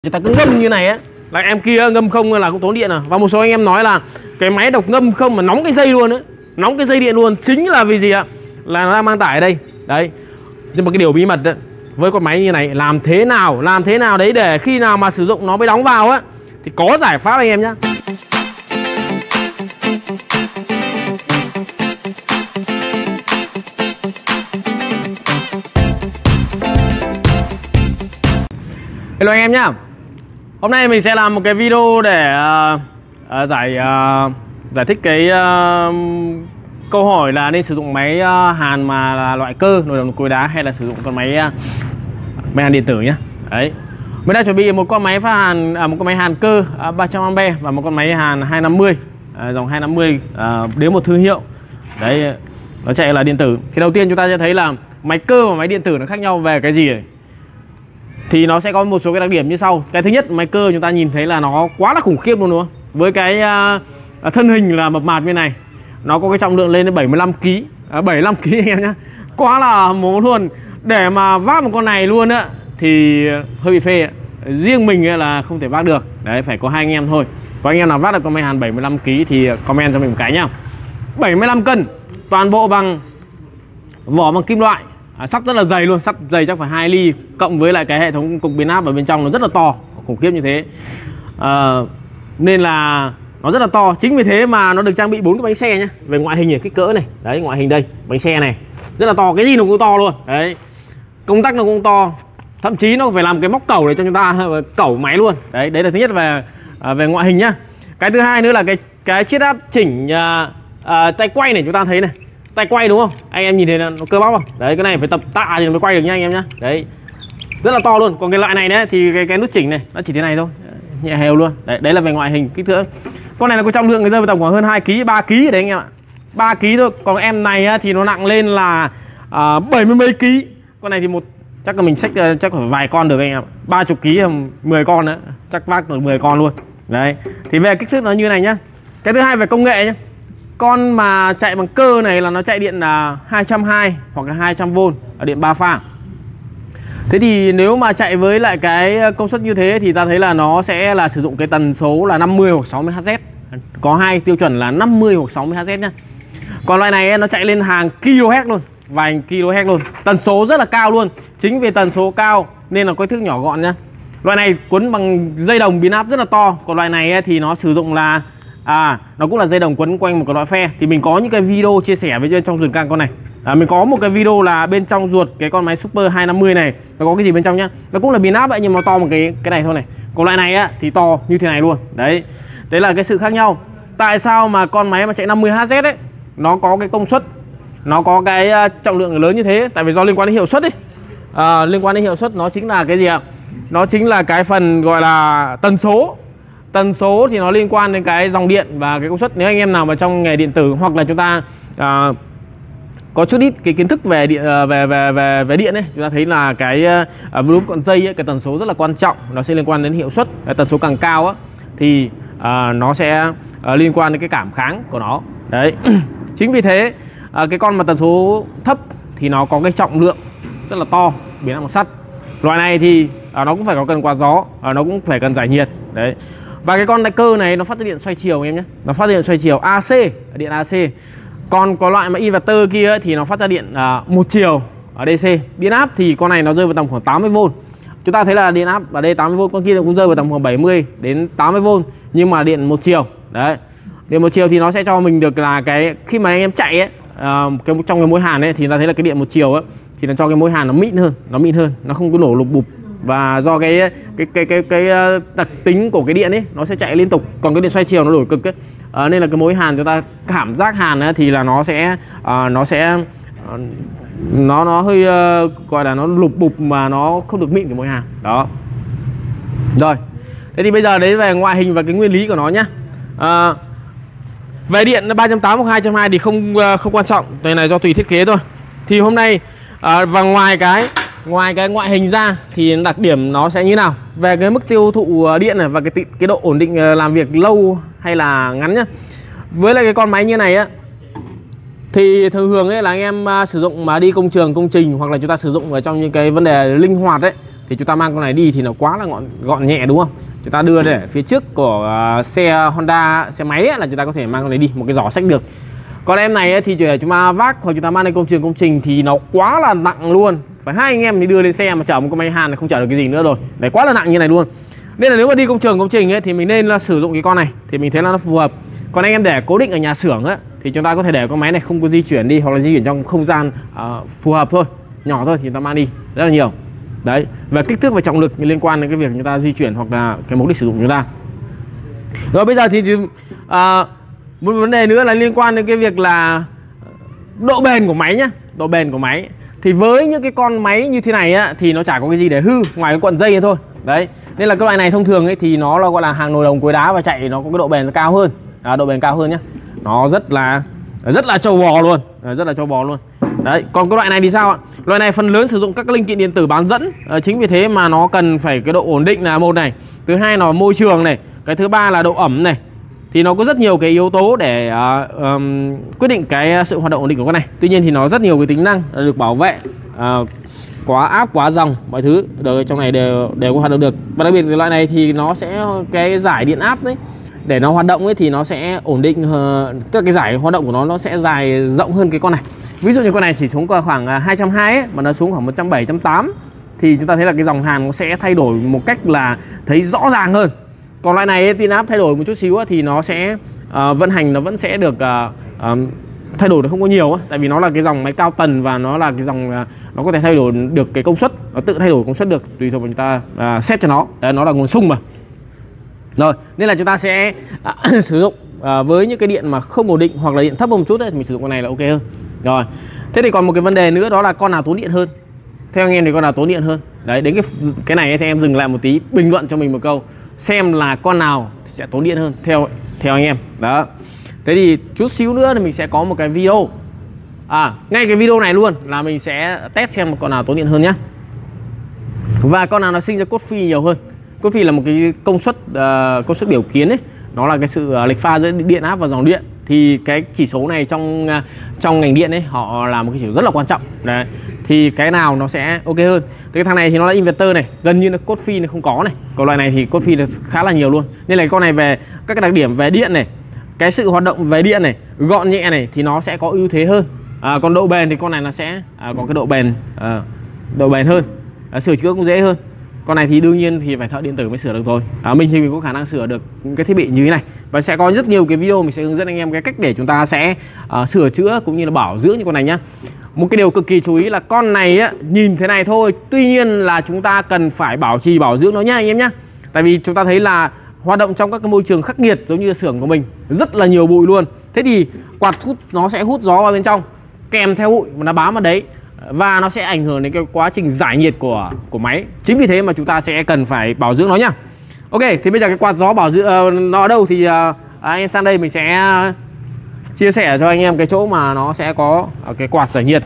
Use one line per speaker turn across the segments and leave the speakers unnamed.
Người ta cứ ngâm như này á là em kia ngâm không là cũng tốn điện à. Và một số anh em nói là cái máy độc ngâm không mà nóng cái dây luôn á, nóng cái dây điện luôn, chính là vì gì ạ? Là nó đang mang tải ở đây đấy. Nhưng mà cái điều bí mật đó, với con máy như này làm thế nào đấy để khi nào mà sử dụng nó mới đóng vào á thì có giải pháp anh em nhá. Hello anh em nhá. Hôm nay mình sẽ làm một cái video để giải thích cái câu hỏi là nên sử dụng máy hàn mà là loại cơ nồi đồng cối đá hay là sử dụng con máy hàn điện tử nhé. Đấy. Mình đã chuẩn bị một con máy phát hàn một con máy hàn cơ 300A và một con máy hàn 250 dòng 250 đến một thương hiệu. Đấy, nó chạy là điện tử. Thì đầu tiên chúng ta sẽ thấy là máy cơ và máy điện tử nó khác nhau về cái gì này? Thì nó sẽ có một số cái đặc điểm như sau. Cái thứ nhất, máy cơ chúng ta nhìn thấy là nó quá là khủng khiếp luôn đúng không? Với cái thân hình là mập mạp như này, nó có cái trọng lượng lên đến 75 kg, 75 kg anh em nhá. Quá là mố luôn. Để mà vác một con này luôn á thì hơi bị phê. Riêng mình là không thể vác được. Đấy, phải có hai anh em thôi. Có anh em nào vác được con máy hàn 75 kg thì comment cho mình một cái nhá. 75 cân, toàn bộ bằng vỏ bằng kim loại. Sắt rất là dày luôn, sắt dày chắc phải 2 ly, cộng với lại cái hệ thống cục biến áp ở bên trong nó rất là to, khủng khiếp như thế. Nên là nó rất là to. Chính vì thế mà nó được trang bị 4 cái bánh xe nhá. Về ngoại hình này, kích cỡ này, đấy, ngoại hình đây, bánh xe này rất là to, cái gì nó cũng to luôn. Đấy, công tắc nó cũng to, thậm chí nó phải làm cái móc cẩu để cho chúng ta cẩu máy luôn. Đấy, đấy là thứ nhất về ngoại hình nhá. Cái thứ hai nữa là cái chiết áp chỉnh tay quay này, chúng ta thấy này, tay quay đúng không? Anh em nhìn thấy là nó cơ bắp không? Đấy, cái này phải tập tạ thì mới quay được nha anh em nhá. Đấy, rất là to luôn. Còn cái loại này đấy thì cái nút chỉnh này nó chỉ thế này thôi, nhẹ hều luôn. Đấy là về ngoại hình, kích thước. Con này nó có trọng lượng rơi vào tầm khoảng hơn 2 kg, 3 kg đấy anh em ạ. 3 kg thôi. Còn em này thì nó nặng lên là 70 mấy kg. Con này thì chắc là mình xách chắc phải vài con được anh em. 30 kg 10 con nữa, chắc vác được 10 con luôn. Đấy. Thì về kích thước nó như này nhá. Cái thứ hai về công nghệ nhá. Con mà chạy bằng cơ này là nó chạy điện là 220 hoặc là 200V ở điện 3 pha. Thế thì nếu mà chạy với lại cái công suất như thế thì ta thấy là nó sẽ là sử dụng cái tần số là 50 hoặc 60 Hz. Có hai tiêu chuẩn là 50 hoặc 60 Hz nhá. Còn loại này nó chạy lên hàng kHz luôn, vài kHz luôn. Tần số rất là cao luôn. Chính vì tần số cao nên là kích thước nhỏ gọn nhá. Loại này quấn bằng dây đồng biến áp rất là to. Còn loại này thì nó sử dụng là nó cũng là dây đồng quấn quanh một cái loại phe. Thì mình có những cái video chia sẻ với trong ruột can con này. Mình có một cái video là bên trong ruột cái con máy Super 250 này nó có cái gì bên trong nhá. Nó cũng là biến áp vậy nhưng mà nó to một cái này thôi này. Còn loại này thì to như thế này luôn. Đấy. Đấy là cái sự khác nhau. Tại sao mà con máy mà chạy 50 Hz ấy nó có cái công suất, nó có cái trọng lượng lớn như thế? Tại vì do liên quan đến hiệu suất ấy. Liên quan đến hiệu suất nó chính là cái gì ạ? Nó chính là cái phần gọi là tần số. Tần số thì nó liên quan đến cái dòng điện và cái công suất. Nếu anh em nào mà trong nghề điện tử hoặc là chúng ta có chút ít cái kiến thức về điện về điện ấy, chúng ta thấy là cái volume con dây ấy, cái tần số rất là quan trọng, nó sẽ liên quan đến hiệu suất. Cái tần số càng cao á thì nó sẽ liên quan đến cái cảm kháng của nó. Đấy. Chính vì thế cái con mà tần số thấp thì nó có cái trọng lượng rất là to, biến áp bằng sắt. Loại này thì nó cũng phải có cần quạt gió, nó cũng phải cần giải nhiệt. Đấy. Và cái con đại cơ này nó phát ra điện xoay chiều em nhé. Nó phát ra điện xoay chiều AC, điện AC. Còn có loại mà inverter kia thì nó phát ra điện một chiều ở DC. Điện áp thì con này nó rơi vào tầm khoảng 80V. Chúng ta thấy là điện áp ở đây 80V, con kia cũng rơi vào tầm khoảng 70 đến 80V, nhưng mà điện một chiều. Đấy. Điện một chiều thì nó sẽ cho mình được là cái khi mà anh em chạy ấy, trong cái mối hàn ấy thì ta thấy là cái điện một chiều ấy thì nó cho cái mối hàn nó mịn hơn, nó không có nổ lục bụp. Và do cái đặc tính của cái điện ấy nó sẽ chạy liên tục. Còn cái điện xoay chiều nó đổi cực ấy, nên là cái mối hàn chúng ta cảm giác hàn ấy, thì là nó hơi gọi là nó lục bụp mà nó không được mịn cái mối hàn đó. Rồi, thế thì bây giờ đấy về ngoại hình và cái nguyên lý của nó nhá. Về điện 380 hoặc 220 thì không quan trọng, cái này do tùy thiết kế thôi. Thì hôm nay và ngoài cái ngoại hình ra thì đặc điểm nó sẽ như nào về cái mức tiêu thụ điện này và cái độ ổn định làm việc lâu hay là ngắn nhá. Với lại cái con máy như này á thì thường ấy là anh em sử dụng mà đi công trường công trình hoặc là chúng ta sử dụng ở trong những cái vấn đề linh hoạt ấy thì chúng ta mang con này đi thì nó quá là gọn nhẹ đúng không? Chúng ta đưa để phía trước của xe Honda, xe máy ấy, là chúng ta có thể mang con này đi, một cái giỏ xách được. Còn em này ấy, thì chỉ để chúng ta vác hoặc chúng ta mang lên công trình thì nó quá là nặng luôn, phải hai anh em thì đưa lên xe mà chở một con máy hàn là không chở được cái gì nữa rồi, đấy quá là nặng như này luôn. Nên là nếu mà đi công trình ấy thì mình nên là sử dụng cái con này thì mình thấy là nó phù hợp. Còn anh em để cố định ở nhà xưởng á thì chúng ta có thể để con máy này không có di chuyển đi, hoặc là di chuyển trong không gian phù hợp thôi, nhỏ thôi thì chúng ta mang đi rất là nhiều. Đấy, và kích thước và trọng lực liên quan đến cái việc chúng ta di chuyển hoặc là cái mục đích sử dụng của chúng ta. Rồi bây giờ thì một vấn đề nữa là liên quan đến cái việc là độ bền của máy nhá. Độ bền của máy thì với những cái con máy như thế này á thì nó chả có cái gì để hư ngoài cái cuộn dây thôi. Đấy, nên là cái loại này thông thường ấy thì nó là gọi là hàng nồi đồng cối đá và chạy nó có cái độ bền cao hơn, độ bền cao hơn nhá. Nó rất là trâu bò luôn, rất là trâu bò luôn. Đấy, còn cái loại này thì sao ạ? Loại này phần lớn sử dụng các linh kiện điện tử bán dẫn, chính vì thế mà nó cần phải cái độ ổn định là một này, thứ hai là môi trường này, cái thứ ba là độ ẩm này. Thì nó có rất nhiều cái yếu tố để quyết định cái sự hoạt động ổn định của con này. Tuy nhiên thì nó rất nhiều cái tính năng được bảo vệ, quá áp, quá dòng, mọi thứ đều trong này đều có hoạt động được. Và đặc biệt cái loại này thì nó sẽ cái giải điện áp đấy để nó hoạt động ấy thì nó sẽ ổn định, các cái giải hoạt động của nó sẽ dài rộng hơn cái con này. Ví dụ như con này chỉ xuống khoảng 220 ấy, mà nó xuống khoảng 170, 180 thì chúng ta thấy là cái dòng hàn nó sẽ thay đổi một cách là thấy rõ ràng hơn. Còn loại này điện áp thay đổi một chút xíu thì nó sẽ vận hành nó vẫn sẽ được thay đổi được không có nhiều tại vì nó là cái dòng máy cao tần và nó là cái dòng nó có thể thay đổi được cái công suất, nó tự thay đổi công suất được tùy thuộc vào chúng ta set cho nó. Đấy, nó là nguồn sung mà. Rồi, nên là chúng ta sẽ sử dụng với những cái điện mà không ổn định hoặc là điện thấp một chút thì mình sử dụng con này là ok hơn. Rồi, thế thì còn một cái vấn đề nữa đó là con nào tốn điện hơn. Theo anh em thì con nào tốn điện hơn? Đấy, đến cái này thì em dừng lại một tí, bình luận cho mình một câu xem là con nào sẽ tốn điện hơn theo anh em. Đó. Thế thì chút xíu nữa thì mình sẽ có một cái video, ngay cái video này luôn là mình sẽ test xem con nào tốn điện hơn nhé. Và con nào nó sinh ra cốt phi nhiều hơn. Cốt phi là một cái công suất biểu kiến ấy, nó là cái sự lệch pha giữa điện áp và dòng điện. Thì cái chỉ số này trong ngành điện ấy họ là một cái chỉ số rất là quan trọng. Đấy. Thì cái nào nó sẽ ok hơn. Cái thằng này thì nó là inverter này, gần như là cốt phi nó không có này. Còn loại này thì cốt phi khá là nhiều luôn. Nên là con này về các cái đặc điểm về điện này, cái sự hoạt động về điện này, gọn nhẹ này thì nó sẽ có ưu thế hơn. Còn độ bền thì con này nó sẽ có cái độ bền hơn, sửa chữa cũng dễ hơn. Con này thì đương nhiên thì phải thợ điện tử mới sửa được thôi. Mình thì mình có khả năng sửa được những cái thiết bị như thế này. Và sẽ có rất nhiều cái video mình sẽ hướng dẫn anh em cái cách để chúng ta sẽ sửa chữa cũng như là bảo dưỡng như con này nhá. Một cái điều cực kỳ chú ý là con này á, nhìn thế này thôi, tuy nhiên là chúng ta cần phải bảo trì bảo dưỡng nó nhá anh em nhá. Tại vì chúng ta thấy là hoạt động trong các cái môi trường khắc nghiệt giống như xưởng của mình rất là nhiều bụi luôn. Thế thì quạt hút nó sẽ hút gió vào bên trong, kèm theo bụi mà nó bám vào đấy, và nó sẽ ảnh hưởng đến cái quá trình giải nhiệt của máy. Chính vì thế mà chúng ta sẽ cần phải bảo dưỡng nó nhá. Ok, thì bây giờ cái quạt gió bảo dưỡng nó ở đâu thì anh em sang đây mình sẽ chia sẻ cho anh em cái chỗ mà nó sẽ có cái quạt giải nhiệt.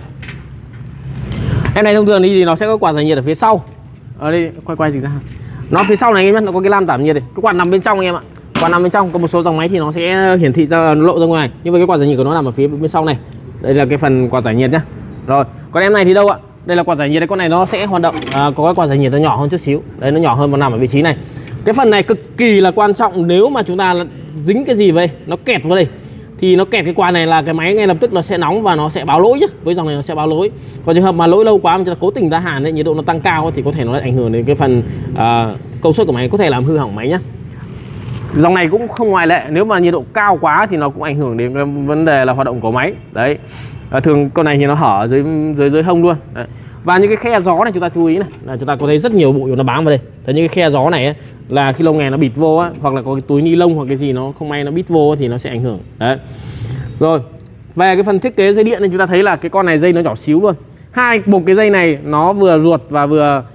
Em này thông thường thì nó sẽ có quạt giải nhiệt ở phía sau. Ở đây quay gì ra. Nó phía sau này anh em nhé, nó có cái lam giảm nhiệt này. Cái quạt nằm bên trong anh em ạ. Quạt nằm bên trong, có một số dòng máy thì nó sẽ hiển thị ra lộ ra ngoài. Nhưng mà cái quạt giải nhiệt của nó nằm ở phía bên sau này. Đây là cái phần quạt giải nhiệt nhá. Rồi, còn em này thì đâu ạ? Đây là quạt giải nhiệt đấy, con này nó sẽ hoạt động có cái quạt giải nhiệt nó nhỏ hơn chút xíu. Đấy, nó nhỏ hơn và nằm ở vị trí này. Cái phần này cực kỳ là quan trọng, nếu mà chúng ta dính cái gì về nó kẹt vào đây thì nó kẹt cái quạt này là cái máy ngay lập tức nó sẽ nóng và nó sẽ báo lỗi nhá. Với dòng này nó sẽ báo lỗi. Còn trường hợp mà lỗi lâu quá mà chúng ta cố tình ra hàn ấy, nhiệt độ nó tăng cao thì có thể nó lại ảnh hưởng đến cái phần công suất của máy, có thể làm hư hỏng máy nhá. Dòng này cũng không ngoại lệ, nếu mà nhiệt độ cao quá thì nó cũng ảnh hưởng đến cái vấn đề là hoạt động của máy. Đấy. Thường con này thì nó hở dưới hông luôn. Đấy. Và những cái khe gió này chúng ta chú ý này, là chúng ta có thấy rất nhiều bụi nó bám vào đây. Thế những cái khe gió này ấy, là khi lâu ngày nó bịt vô á, hoặc là có cái túi ni lông hoặc cái gì nó không may nó bít vô thì nó sẽ ảnh hưởng. Đấy. Rồi, về cái phần thiết kế dây điện này chúng ta thấy là cái con này dây nó nhỏ xíu luôn. Một cái dây này nó vừa ruột và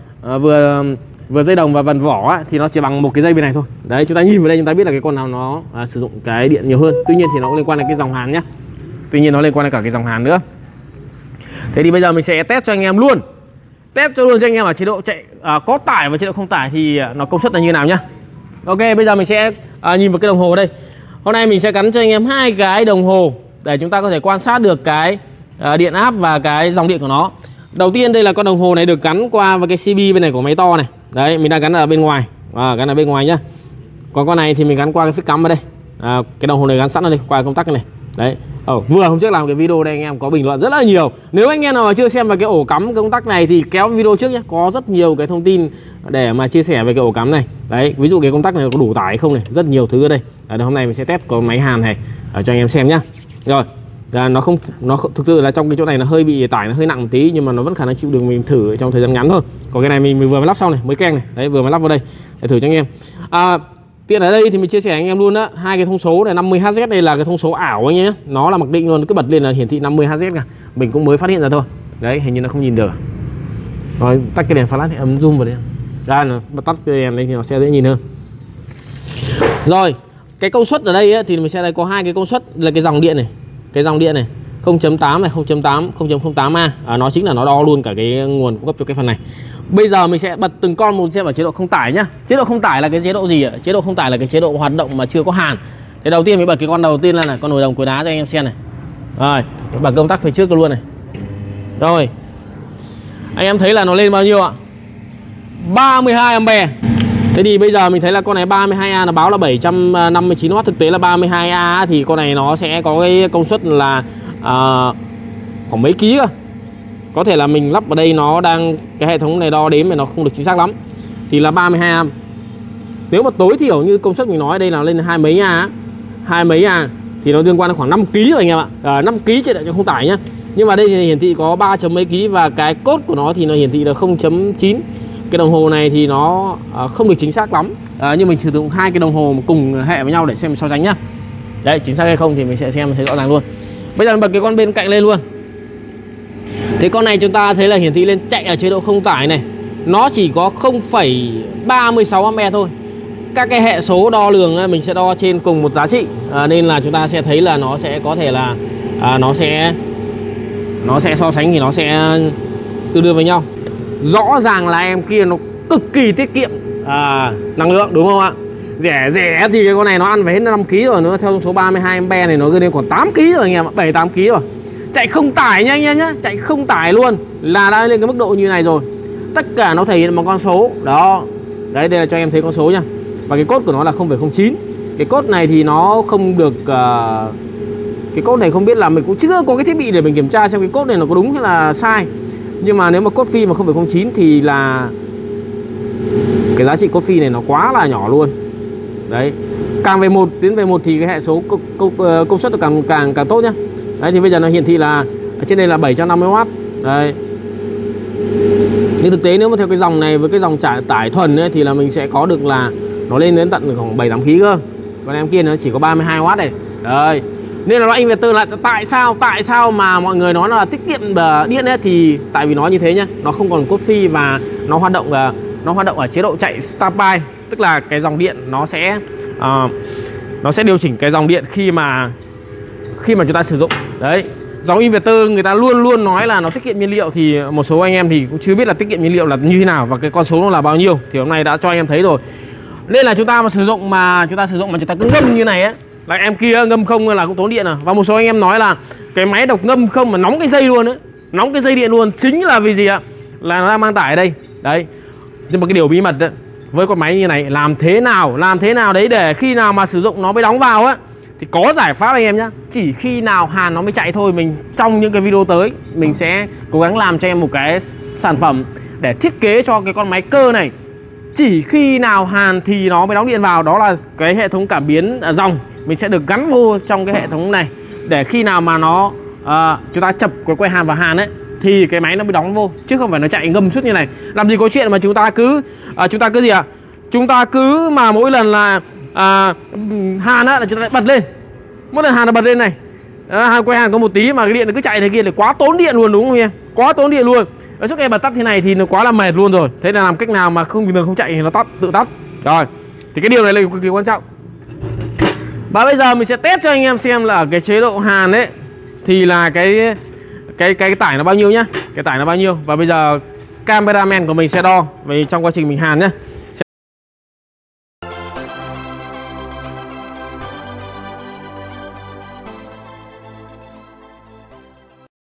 vừa dây đồng và vần vỏ á, thì nó chỉ bằng một cái dây bên này thôi. Đấy, chúng ta nhìn vào đây chúng ta biết là cái con nào nó sử dụng cái điện nhiều hơn. Tuy nhiên thì nó cũng liên quan đến cái dòng hàn nhá. Tuy nhiên nó liên quan đến cả cái dòng hàn nữa. Thế thì bây giờ mình sẽ test cho anh em luôn. Test cho luôn cho anh em ở chế độ chạy có tải và chế độ không tải thì nó công suất là như nào nhá. Ok, bây giờ mình sẽ nhìn vào cái đồng hồ ở đây. Hôm nay mình sẽ gắn cho anh em hai cái đồng hồ để chúng ta có thể quan sát được cái điện áp và cái dòng điện của nó. Đầu tiên đây là con đồng hồ này được gắn qua với cái CB bên này của máy to này. Đấy, mình đang gắn ở bên ngoài, gắn ở bên ngoài nhá. Còn con này thì mình gắn qua cái phích cắm ở đây. Cái đồng hồ này gắn sẵn ở đây qua công tắc này. Đấy. Vừa hôm trước làm cái video đây anh em có bình luận rất là nhiều. Nếu anh em nào mà chưa xem về cái ổ cắm công tắc này thì kéo video trước nhé, có rất nhiều cái thông tin để mà chia sẻ về cái ổ cắm này. Đấy, ví dụ cái công tắc này có đủ tải không này, rất nhiều thứ ở đây. Hôm nay mình sẽ test có máy hàn này cho anh em xem nhá. Rồi. Nó thực sự là trong cái chỗ này nó hơi bị tải, nó hơi nặng một tí nhưng mà nó vẫn khả năng chịu được, mình thử trong thời gian ngắn thôi. Còn cái này mình vừa mới lắp xong này, mới keng này. Đấy, vừa mới lắp vào đây để thử cho anh em. Tiện ở đây thì mình chia sẻ anh em luôn đó, hai cái thông số này 50Hz đây là cái thông số ảo anh em nhé. Nó là mặc định luôn, cứ bật lên là hiển thị 50Hz cả. Mình cũng mới phát hiện ra thôi. Đấy, hình như nó không nhìn được. Rồi tắt cái đèn flash thì ấm zoom vào đây. Ra nó tắt cái đèn đây thì nó sẽ dễ nhìn hơn. Rồi, cái công suất ở đây ấy, thì mình sẽ đây có hai cái công suất là cái dòng điện này. Cái dòng điện này 0.8 này, 0.8, 0.08A. Nó chính là nó đo luôn cả cái nguồn cung cấp cho cái phần này. Bây giờ mình sẽ bật từng con một xem ở chế độ không tải nhá. Chế độ không tải là cái chế độ gì ạ? Chế độ không tải là cái chế độ hoạt động mà chưa có hàn. Thế đầu tiên mình bật cái con đầu tiên là con nồi đồng cối đá cho anh em xem này. Rồi, bật công tắc phía trước luôn này. Rồi. Anh em thấy là nó lên bao nhiêu ạ? 32A. Thế thì bây giờ mình thấy là con này 32A nó báo là 759W, thực tế là 32A thì con này nó sẽ có cái công suất là khoảng mấy ký cơ. Có thể là mình lắp ở đây nó đang cái hệ thống này đo đếm mà nó không được chính xác lắm. Thì là 32A. Nếu mà tối thiểu như công suất mình nói đây là lên hai mấy A thì nó liên quan đến khoảng 5 kg rồi anh em ạ. 5 kg trên cho không tải nhá. Nhưng mà đây thì hiển thị có 3 mấy ký và cái cốt của nó thì nó hiển thị là 0.9. Cái đồng hồ này thì nó không được chính xác lắm. Nhưng mình sử dụng hai cái đồng hồ cùng hệ với nhau để xem so sánh nhá. Đấy, chính xác hay không thì mình sẽ xem thấy rõ ràng luôn. Bây giờ mình bật cái con bên cạnh lên luôn. Thì con này chúng ta thấy là hiển thị lên chạy ở chế độ không tải này. Nó chỉ có 0,36A thôi. Các cái hệ số đo lường mình sẽ đo trên cùng một giá trị. Nên là chúng ta sẽ thấy là nó sẽ có thể là nó sẽ so sánh thì nó sẽ tương đương với nhau. Rõ ràng là em kia nó cực kỳ tiết kiệm năng lượng đúng không ạ? Rẻ thì cái con này nó ăn phải hết 5 kg rồi, nữa theo số 32A này nó lên khoảng 8 kg rồi anh em ạ, 7-8 kg rồi. Chạy không tải nha anh em nhá, chạy không tải luôn là đã lên cái mức độ như này rồi. Tất cả nó thể hiện bằng con số. Đó. Đấy, đây là cho em thấy con số nhá. Và cái cốt của nó là 0,09. Cái cốt này thì nó không được cái cốt này không biết là mình cũng chưa có cái thiết bị để mình kiểm tra xem cái cốt này nó có đúng hay là sai. Nhưng mà nếu mà cốt phi mà 0,09 thì là cái giá trị cốt phi này nó quá là nhỏ luôn. Đấy. Càng về 1 tiến về 1 thì cái hệ số công suất nó càng tốt nhá. Đấy thì bây giờ nó hiển thị là ở trên đây là 750W. Đấy. Nhưng thực tế nếu mà theo cái dòng này với cái dòng tải thuần ấy, thì là mình sẽ có được là nó lên đến tận khoảng 7-8 kg cơ. Còn em kia nó chỉ có 32W này. Đấy. Nên là loại inverter là tại sao mà mọi người nói là tiết kiệm điện ấy, thì tại vì nó như thế nhá, nó không còn cốt phi và nó hoạt động ở chế độ chạy standby, tức là cái dòng điện nó sẽ điều chỉnh cái dòng điện khi mà chúng ta sử dụng. Đấy. Dòng inverter người ta luôn nói là nó tiết kiệm nhiên liệu, thì một số anh em thì cũng chưa biết là tiết kiệm nhiên liệu là như thế nào và cái con số nó là bao nhiêu, thì hôm nay đã cho anh em thấy rồi. Nên là chúng ta sử dụng mà chúng ta cứ ngâm như này ấy, là em kia ngâm không là cũng tốn điện à. Và một số anh em nói là cái máy độc ngâm không mà nóng cái dây luôn ấy, nóng cái dây điện luôn, chính là vì gì ạ? Là nó đang mang tải ở đây. Đấy. Nhưng mà cái điều bí mật đấy, với con máy như này làm thế nào đấy để khi nào mà sử dụng nó mới đóng vào á, thì có giải pháp anh em nhá. Chỉ khi nào hàn nó mới chạy thôi. Mình trong những cái video tới mình sẽ cố gắng làm cho em một cái sản phẩm để thiết kế cho cái con máy cơ này. Chỉ khi nào hàn thì nó mới đóng điện vào. Đó là cái hệ thống cảm biến dòng mình sẽ được gắn vô trong cái hệ thống này, để khi nào mà nó chúng ta chập cái que hàn vào hàn ấy thì cái máy nó mới đóng vô, chứ không phải nó chạy ngâm suốt như này. Làm gì có chuyện mà chúng ta cứ gì ạ? Chúng ta cứ mà mỗi lần là hàn á là chúng ta bật lên, mỗi lần hàn là bật lên này, hàn que hàn có một tí mà cái điện nó cứ chạy thế kia là quá tốn điện luôn đúng không em? Quá tốn điện luôn. Ở trước em bật tắt thế này thì nó quá là mệt luôn rồi. Thế là làm cách nào mà không bình thường không chạy thì nó tự tắt. Rồi. Thì cái điều này là cực kỳ quan trọng. Và bây giờ mình sẽ test cho anh em xem là ở cái chế độ hàn ấy thì là cái tải nó bao nhiêu nhá. Cái tải nó bao nhiêu. Và bây giờ cameraman của mình sẽ đo vì trong quá trình mình hàn nhá.